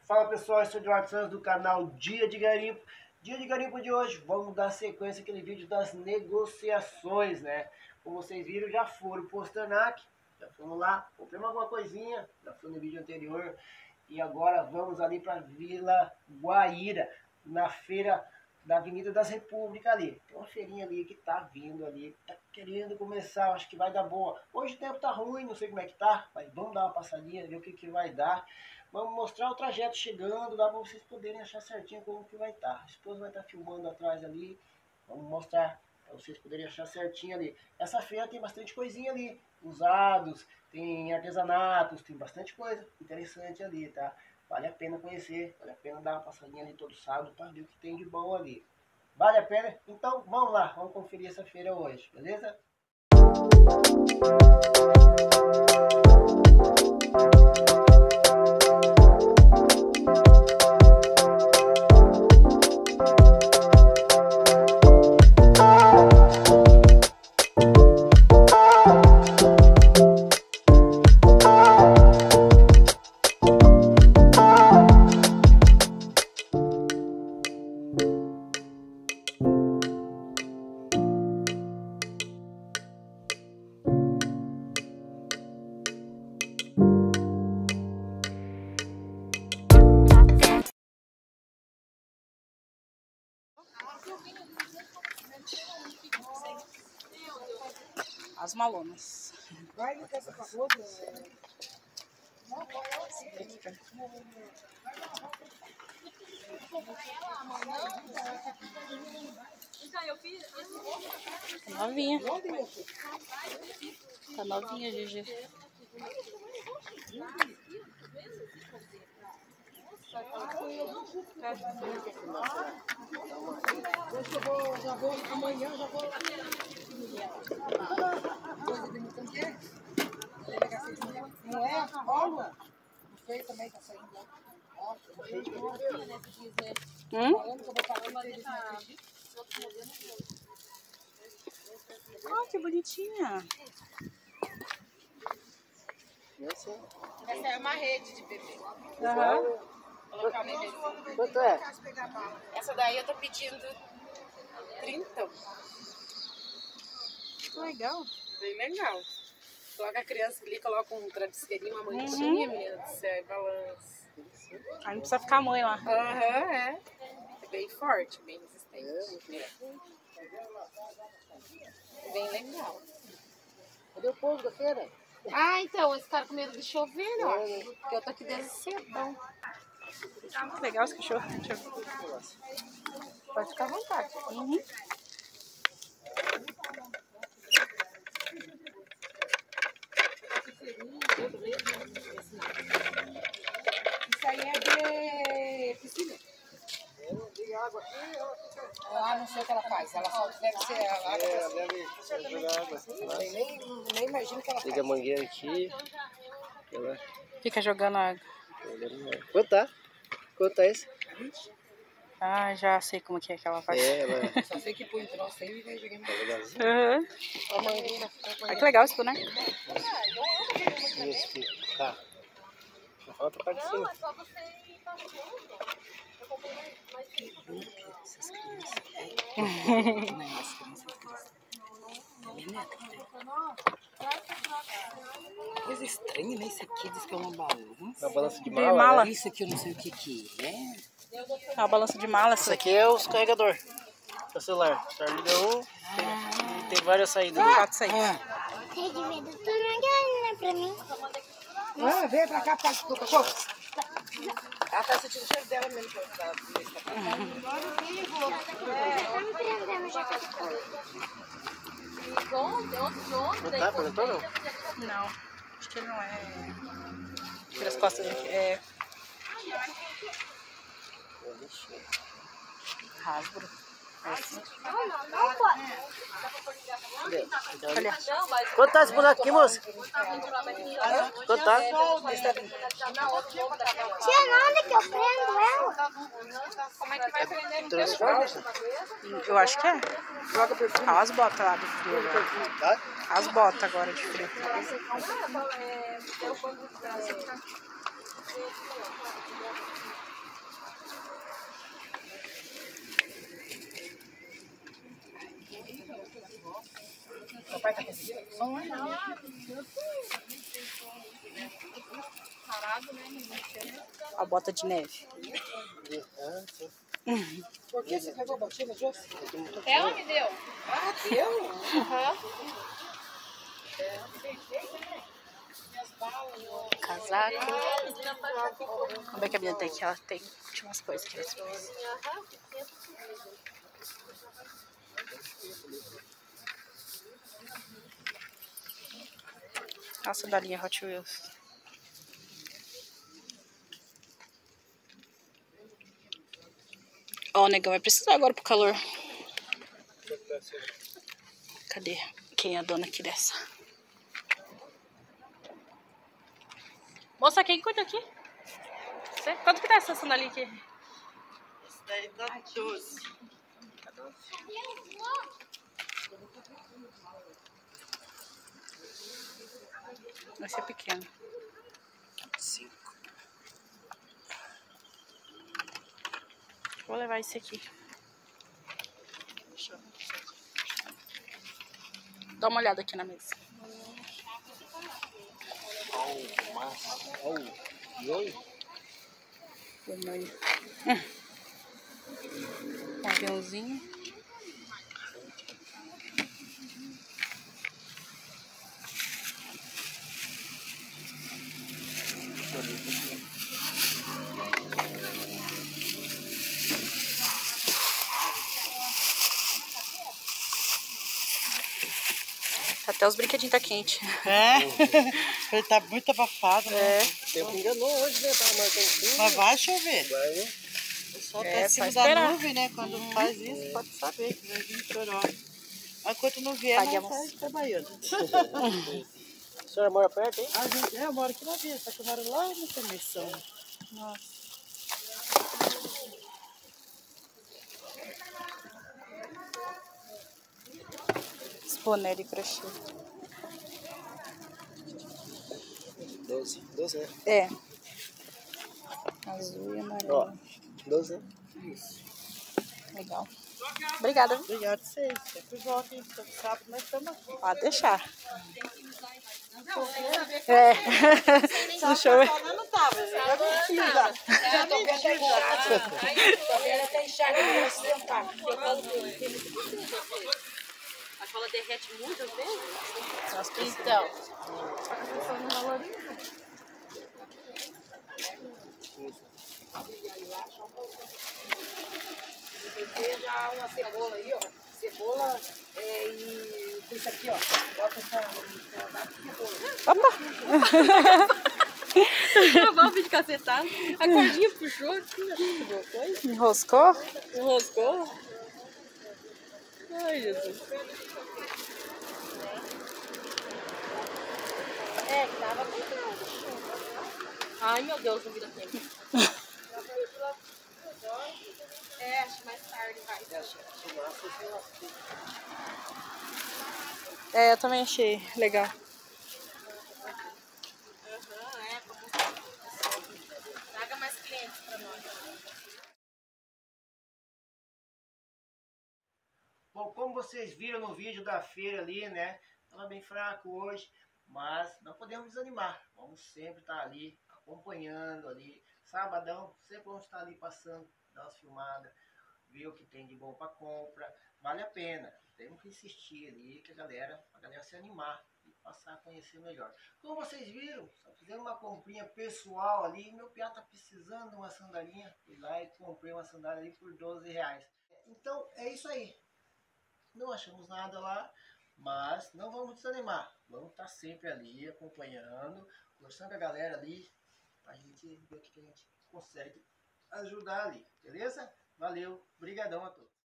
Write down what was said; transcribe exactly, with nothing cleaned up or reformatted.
Fala pessoal, eu sou o Eduardo Santos do canal Dia de Garimpo. Dia de Garimpo de hoje, vamos dar sequência àquele vídeo das negociações, né? Como vocês viram, já foram pro Osternac, já fomos lá, compramos alguma coisinha, já foi no vídeo anterior. E agora vamos ali para Vila Guaíra, na feira da Avenida das Repúblicas ali. Tem uma feirinha ali que tá vindo ali, tá querendo começar, acho que vai dar boa. Hoje o tempo tá ruim, não sei como é que tá, mas vamos dar uma passadinha, ver o que que vai dar. Vamos mostrar o trajeto chegando, dá para vocês poderem achar certinho como que vai estar. A esposa vai estar filmando atrás ali, vamos mostrar para vocês poderem achar certinho ali. Essa feira tem bastante coisinha ali, usados, tem artesanatos, tem bastante coisa interessante ali, tá? Vale a pena conhecer, vale a pena dar uma passadinha ali todo sábado para ver o que tem de bom ali. Vale a pena? Então vamos lá, vamos conferir essa feira hoje, beleza? As malonas. Vai no essa pagoda. Tá novinha. Tá novinha, Gigi. Hoje eu vou, já vou, amanhã já vou. Não é? Olha! O feio também tá saindo. Hum? Ah, que bonitinha. Essa é uma rede de bebê. Aham. Colocar uma bebezinha. quanto é? Essa daí eu tô pedindo trinta. Que legal. Bem legal. Coloca a criança ali, coloca um travesseirinho, uma mantinha, Uhum. menina do céu, balança. Aí não precisa ficar mãe lá. Aham, é. É bem forte, bem resistente. É. Bem legal. Cadê o povo da feira? Ah, então, esse cara com medo de chover, ó. Porque eu tô aqui desde cedão. Ah, que legal esse cachorro. Deixa eu ver. Pode ficar à vontade. Uhum. Isso aí é de piscina. Ah, não sei o que ela faz. Ela só deve ser a água. É, deve jogar água. Nem, nem imagino o que ela faz. Liga a mangueira aqui. Ela... Fica jogando água. Quanto tá? Quanto tá esse? Ah, já sei como que é que ela faz. É, ela... Só sei que põe troço aí e vai jogando. Tá legalzinho. Uhum. A mangueira. Olha que legal esse boneco. Esse aqui. Tá. Só falta a parte de cima. só você ir passando. Eu comprei mais Essas crianças. Coisa estranha, né? Isso aqui diz que é uma balança. Uma balança de De mala. mala. Né? Isso aqui eu não sei o que que é. É uma balança de mala. Isso aqui é os carregador do celular. Só liga um, tem, tem várias saídas. Ah, ali. quatro saídas. Tem de medo, tu não ganha pra mim. Ah, vem pra cá, faz do cachorro. Ela tá sentindo o cheiro dela mesmo. Que Tá me prendendo já. Não tá? Perguntou não? Não, acho que ele não é. Tira as costas dele. É Hasbro. Assim. Não, não, não pode. Olha. Quanto tá esse boneco aqui, moça? Quanto tá? Tia, não, onde que eu prendo ela? Como é que vai prender no Transforma-se. Eu acho que é. Olha as botas lá do frio agora. Tá? As botas agora de frio. som, hein? A bota de neve. Por que você pegou a botinha, Josi? Ela me deu. Ah, deu? Aham. Casaco. Como é que a minha tem aqui? Ela tem umas coisas que elas fazem. A sandalinha Hot Wheels. Ó, o negão vai precisar agora pro calor. Cadê? Quem é a dona aqui dessa? Moça, quem cuida aqui? Você? Quanto que tá essa sandalinha aqui? Isso daí dá doze. Vai ser pequeno. Cinco. Vou levar esse aqui. Dá uma olhada aqui na mesa. Oh, massa. Oh, e oi? Vermelho. Hum. Um aviãozinho. Até os brinquedinhos tá quente. É, ele tá muito abafado, né? É. O tempo enganou hoje, né? Tava marcando chuva. Mas vai chover. Vai, né? O sol É, tá em só cima da esperar. nuvem, né? Quando faz isso, pode saber que vai vir toró. Mas quando não vier, Pague a nós vai moça. trabalhando. A senhora mora perto, hein? A gente, é, eu moro aqui na Via, só que eu moro lá no Comissão. Nossa. Esse boné de crochê. doze. doze, né? É. Azul e amarelo. Ó, doze, né? Legal. Obrigada. viu? Obrigado a vocês. Sempre volta, hein? Todo sábado nós estamos aqui. Pode deixar. É. No show. Eu não tava, já menti já. Já menti já. Ela tem enxerga pra se sentar. A cola derrete muitas vezes? Então. Veja uma cebola aí, ó. Cebola é, e isso aqui, ó. Bota essa cebola. Vamos de cacetado. A cordinha puxou aqui. Enroscou? Enroscou. Ai, Jesus. É, que tava com Ai, meu Deus, não vira tempo. É, acho que mais tarde vai. É, eu também achei legal. Traga mais clientes pra nós. Bom, como vocês viram no vídeo da feira ali, né? Tava bem fraco hoje, mas não podemos desanimar. Vamos sempre estar ali, acompanhando ali. Sabadão, sempre vamos estar ali passando, dar umas filmadas, ver o que tem de bom para compra. Vale a pena. Temos que insistir ali, que a galera, a galera se animar e passar a conhecer melhor. Como vocês viram, só fizemos uma comprinha pessoal ali. Meu piá tá precisando de uma sandalinha. Fui lá e comprei uma sandália ali por doze reais. Então, é isso aí. Não achamos nada lá, mas não vamos desanimar. Vamos estar sempre ali, acompanhando, conversando com a galera ali, pra gente ver o que a gente consegue ajudar ali, beleza? Valeu, brigadão a todos.